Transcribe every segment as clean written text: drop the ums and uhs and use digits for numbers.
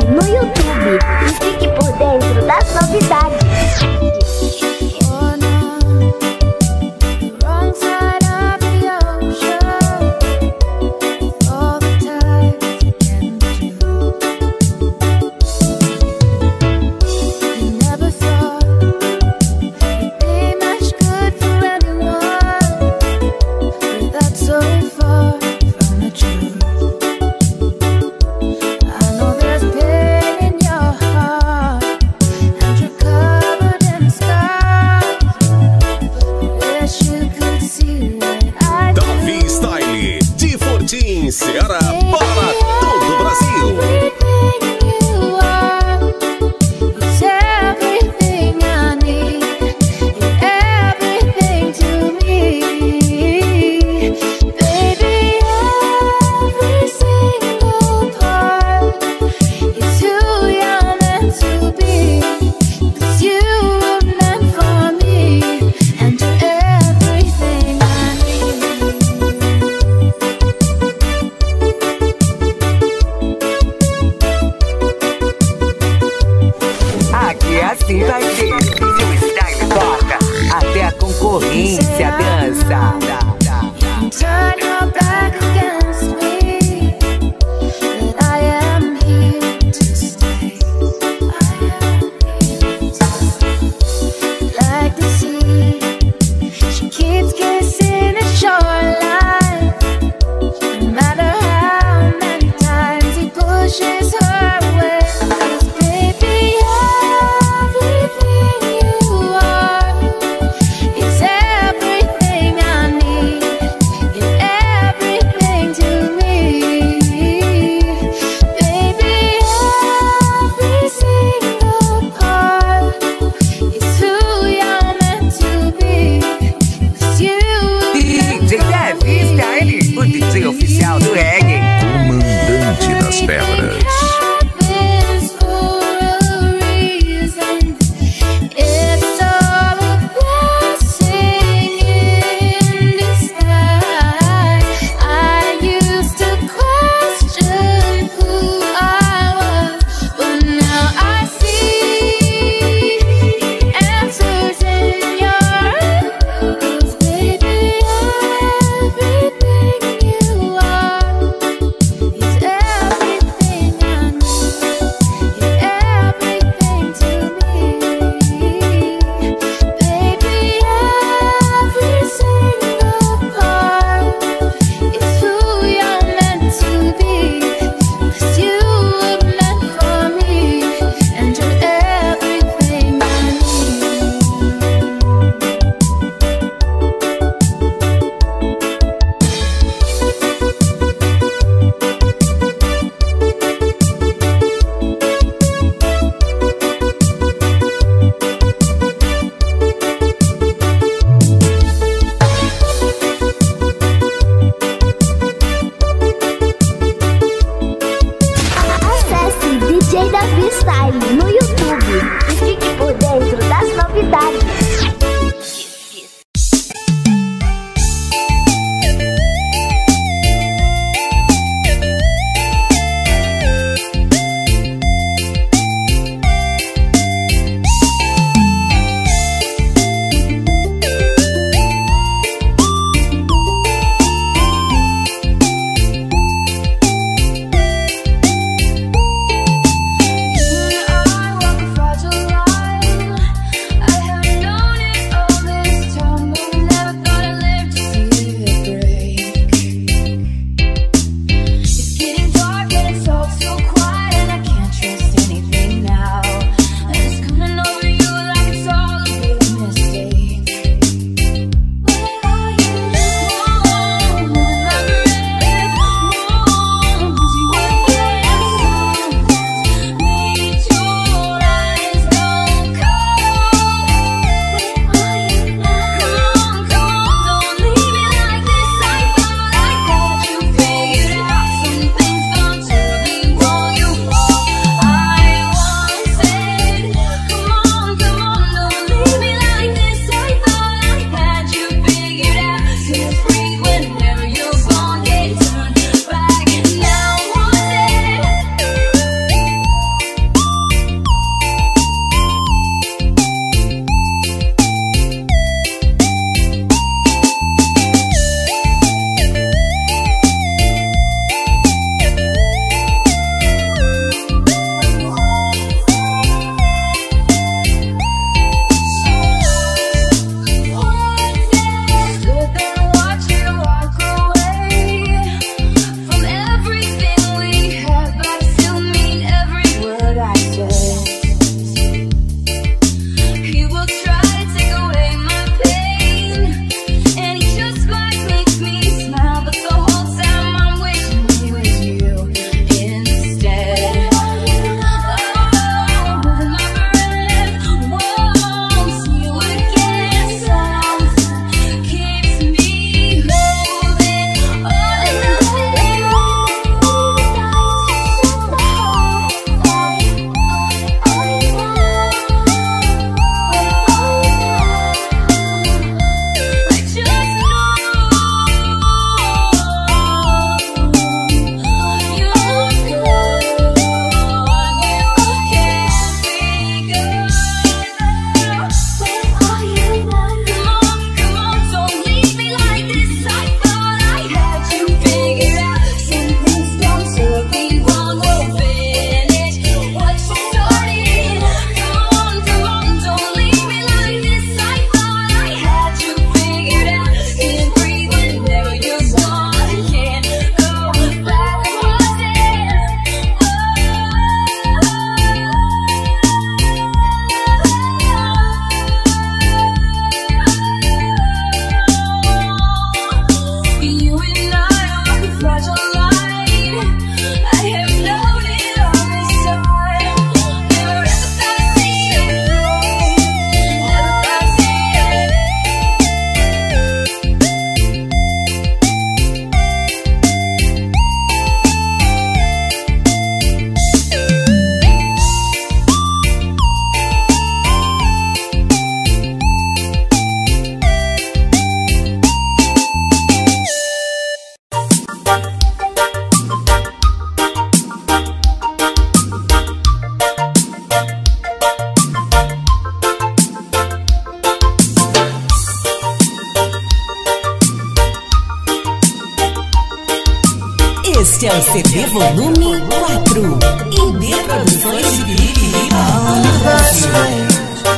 no YouTube e fique por dentro das novidades. Ceará para todo o Brasil. Assim vai ser, seu style toca, até a concorrência dança. Oficial do reggae, comandante das pedras. DJ Davi Style no YouTube e fique por dentro das novidades. You are é o CD Volume 4. IB Produções de Piripiri para todo o Brasil.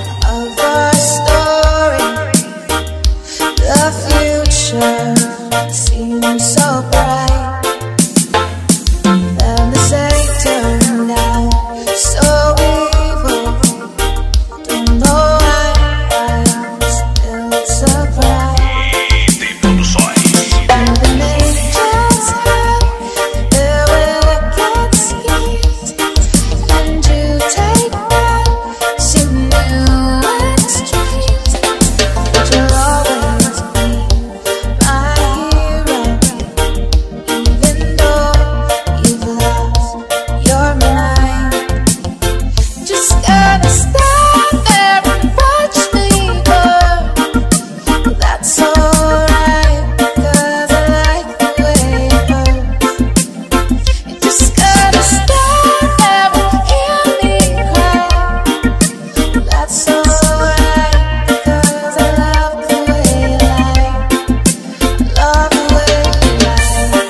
Seems so bright, and the same turned out so evil. Don't know why I'm still surprised. And the nature's high, there will it get skeet, and you take back some new extremes. But you'll always be my hero, even though you've lost your mind. Just gotta stand there and watch me burn. That's alright, because I like the way it hurts. You just gotta stand there and hear me cry. That's alright, because I love the way you lie. Love the way you lie.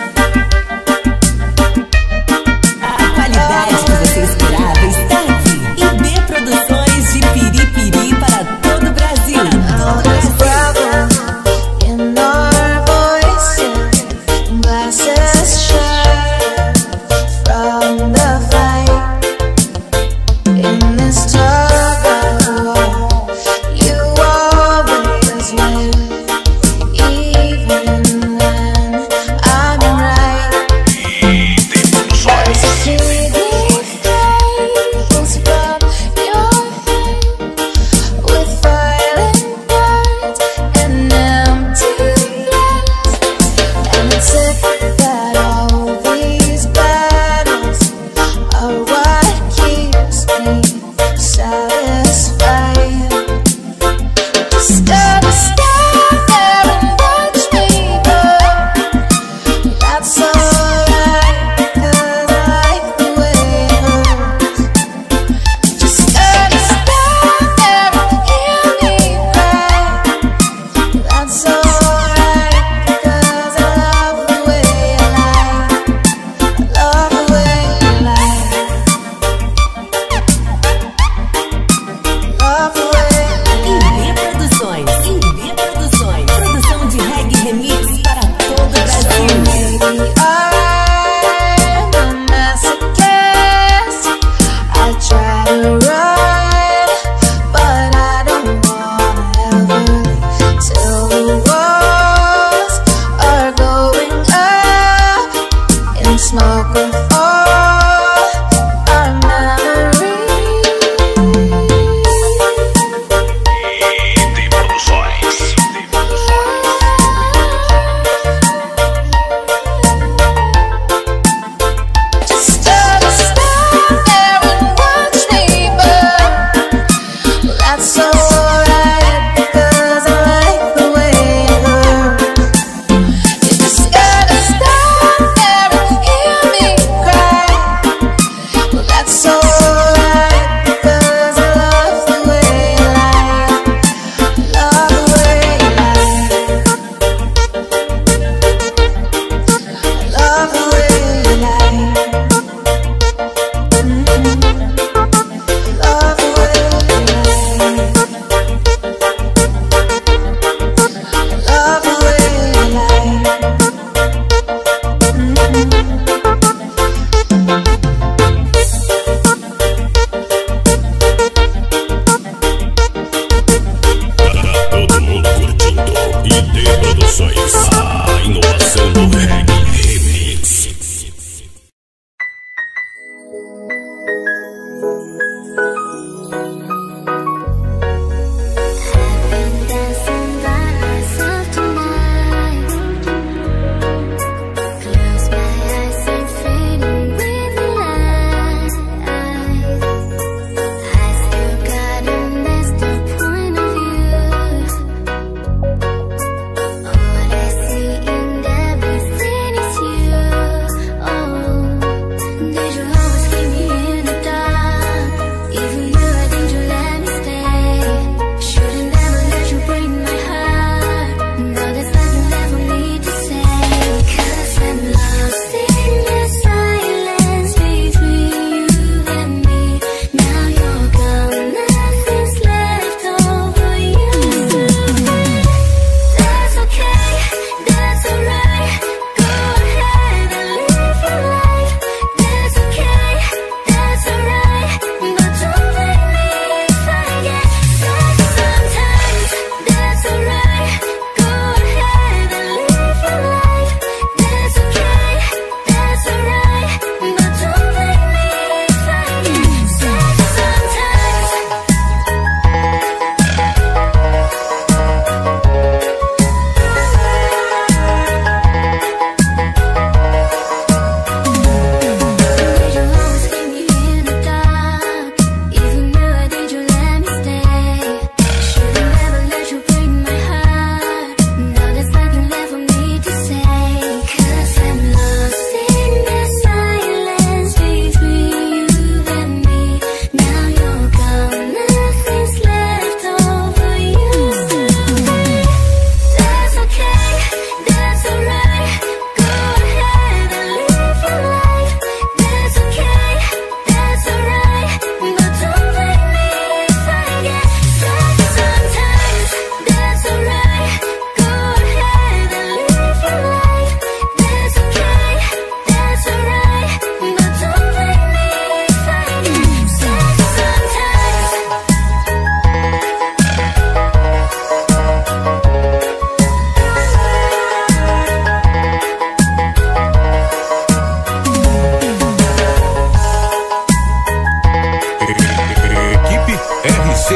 A qualidade que você esperava está aqui. IB Produções de Piripiri para todo o Brasil. All this bravo in our voices, glasses shattered from the fight. In this tug of war, you always win, even when I'm right. I see these fables from your head, with violent words and empty threats. And it's sick that all these battles are what keeps me satisfied. Just gotta stand there and watch me burn. That's alright, because I like the way it hurts. Just gotta stand there and hear me cry. That's alright, because I love the way you lie. Love the way you lie. Love the way you lie. IB Produções. IB Produções. Produção de reggae remix para todo o Brasil. Maybe I'm a masochist. I try to run, but I don't wanna ever leave till the walls are going up in smoke of all our memories. Just gotta stand there and watch me burn. Well, that's alright, because I like the way it hurts. You just gotta stand there and hear me cry. Well, that's alright, because I love the way you lie. Love the way you lie. Love the way you lie. Love the way you lie. Love the way you lie.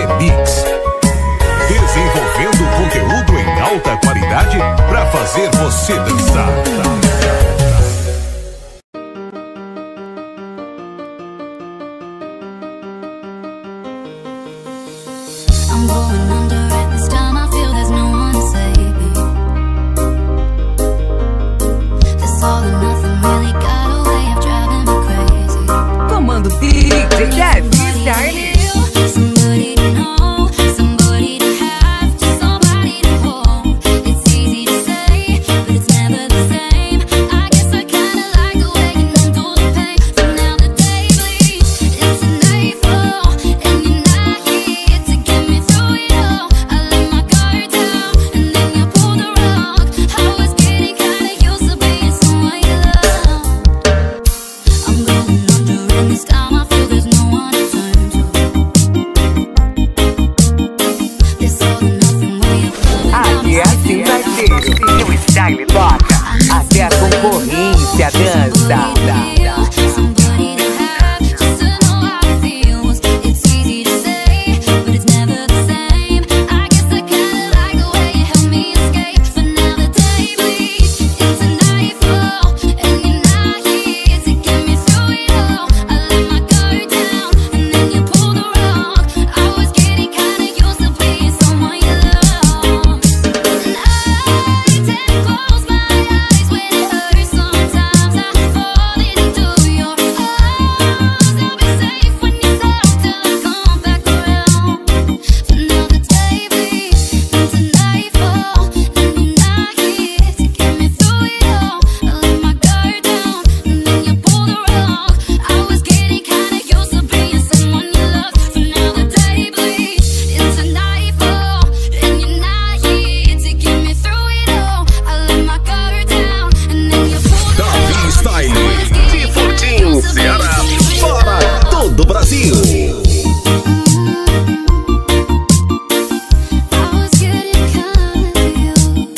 Mix. Desenvolvendo conteúdo em alta qualidade para fazer você dançar. I'm going under it this time. I feel there's no one to save me. This all or nothing really got a way of driving me crazy. Comando DJ Dev Style. Somebody to know, somebody to have, just somebody to hold. It's easy to say, but it's never the same. I guess I kinda like the way you handle the pain. So now the day bleeds into nightfall, and you're not here to get me through it all. I let my guard down, and then you pull the rug. I was getting kinda used to being someone you love. I'm going under, and this time I feel there's no one to turn to. This all or nothing way of pulling down Aqui é assim, parceiro. E o style toca. Até a concorrência dança. somebody to have, just to know how it feels. It's easy to say, but it's never the same. I guess I kinda like the way you help me escape. For now the day bleeds into nightfall, and you're not here to get me through it all. I let my guard down, and then you pull the rug. I was getting kinda used to being someone you love. And I tend to close my eyes when it hurts. Sometimes I fall into your arms. I'll be safe when you're out till I come back around. For now the day bleeds into nightfall, and you're not here to get me through it all. I let my guard down, and then you pull the rug. I was getting kinda used to being someone you love. For now the day bleeds into nightfall, and you're not here to get me through it all. I let my guard down, and then you pull the rug. Davi Style, De Fortim, Ceará, para todo o Brasil. I was getting kinda used.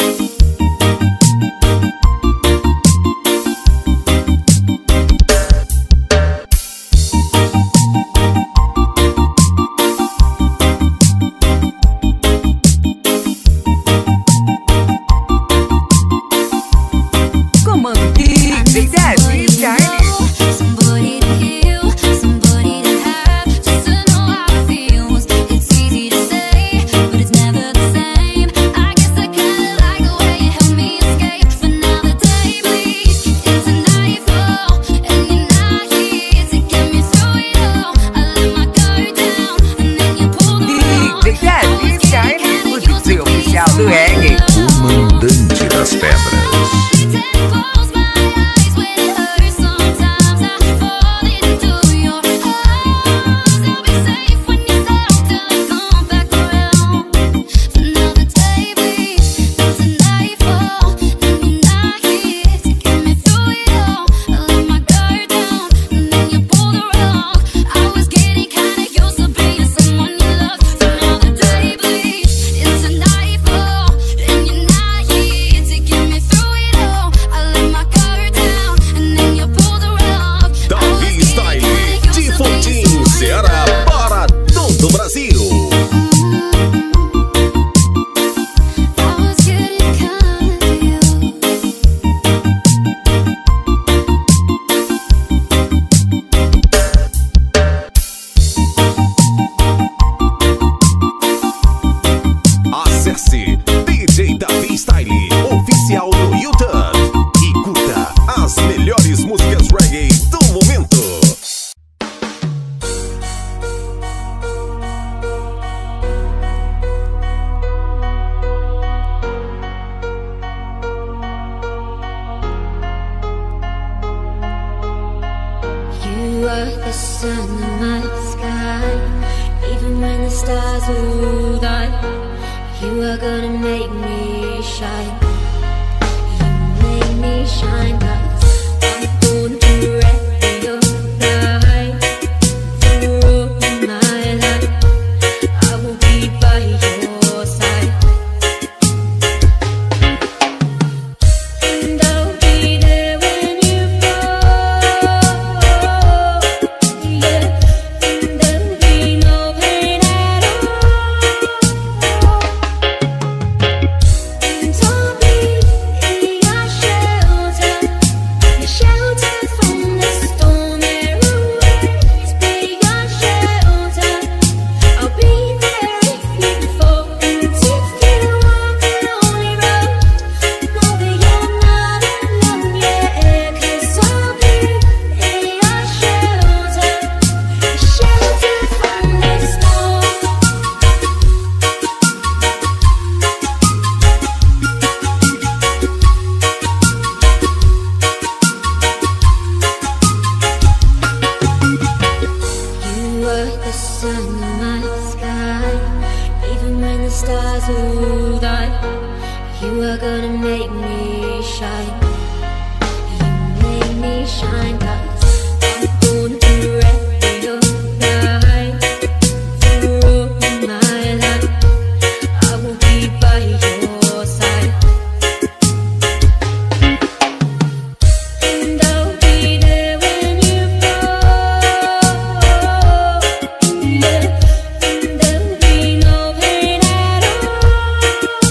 Comando DJ Dev Style. Somebody to heal, somebody to have, just to know how it feels. It's easy to say, but it's never the same. I guess I kinda like the way you help me escape. For now the day bleeds into nightfall, and you're not here to get me through it all. I let my guard down, and then you pull the rug. DJ Dev Style, o DJ oficial do reggae. Comandante das Pedras. Close my eyes when it hurts. Sometimes I fall into your arms. I'll be safe when you're out till I come back around. For now the day bleeds into nightfall, and you're not here to get me through it all. I let my guard down, and then you pull the rug. I was getting kinda used to being someone you love. For now the day bleeds into nightfall, and you're not here to get me through it all. I let my guard down, and then you pull the rug. Davi Style, de Fortim, Ceará, para todo o Brasil. I was getting kinda used. Acesse DJ Davi Style oficial no YouTube e curta as melhores músicas reggae do momento. You are the sun in my sky, even when the stars will die. You are gonna make me shine. You make me shine, 'cause I'm born to recognize. Through my life, I will be by your side. And I'll be there when you fall, yeah. And there'll be no pain at all. were the sun in my sky. Even when the stars will die, you are gonna make me shine. You make me shine, 'cause I'm gonna forever your guide. For all my life, I will be by your side. And I'll be there when you fall. Yeah, and there'll be no pain at all.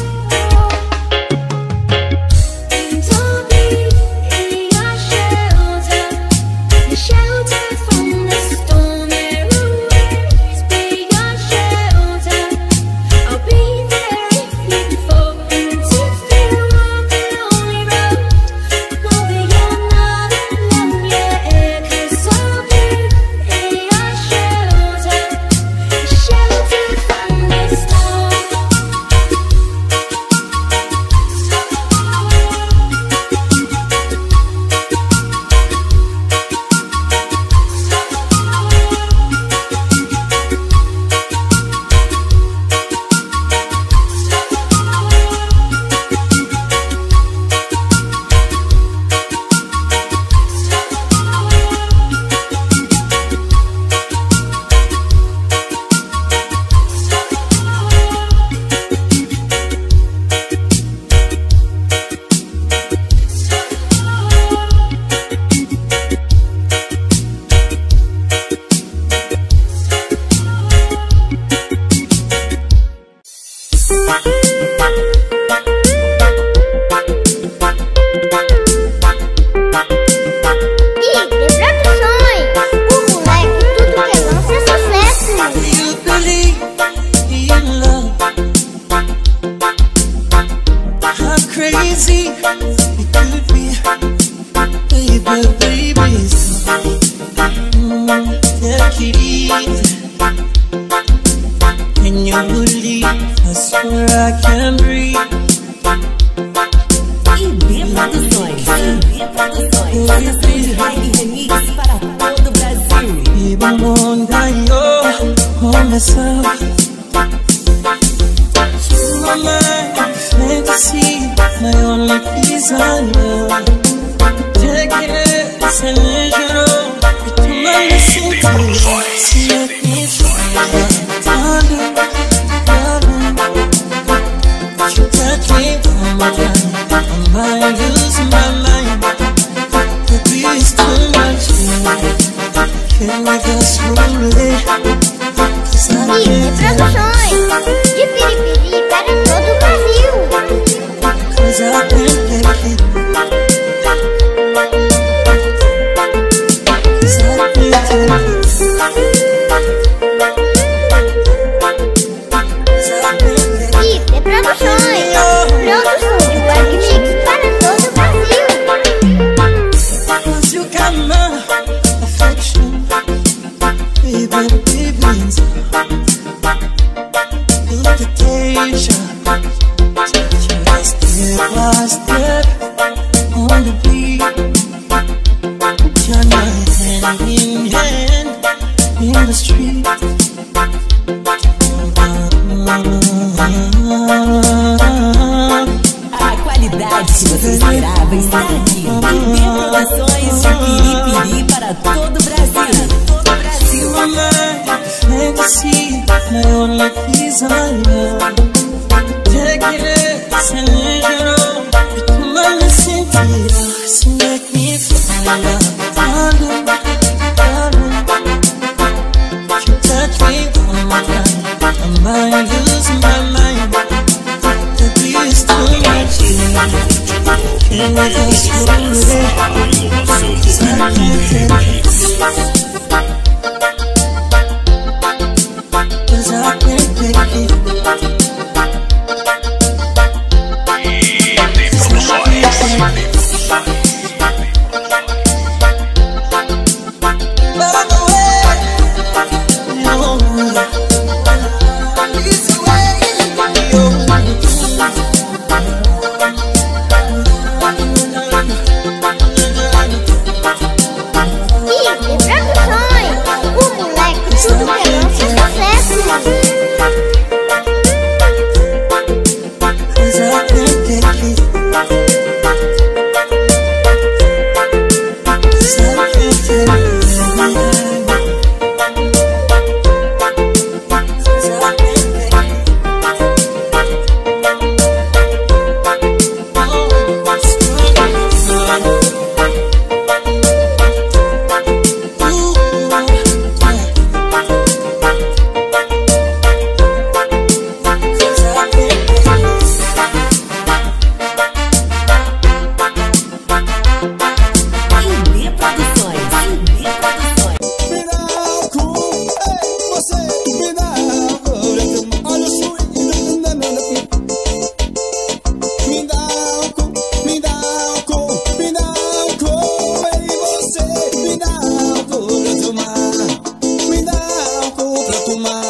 And I'll be in your shelter, the shelter from the storm. There will always be your shelter. I'll be there if you fall. And if you walk a lonely road, know that you're not alone yet. 'Cause I'll be in your shelter, the shelter from the storm. A qualidade que você esperava está aqui. IB Produções de Piripiri para todo o Brasil. Todo o Brasil. Fantasy, my only desire. Take it, send it, you know. Come on, listen to it. So make me feel darling, darling. You touch me one more time, I might lose my mind. The beat is too much. Can we go slowly? 'Cause I can't take it. 'Cause I can't take it. By the way, no, it's the way you fumar.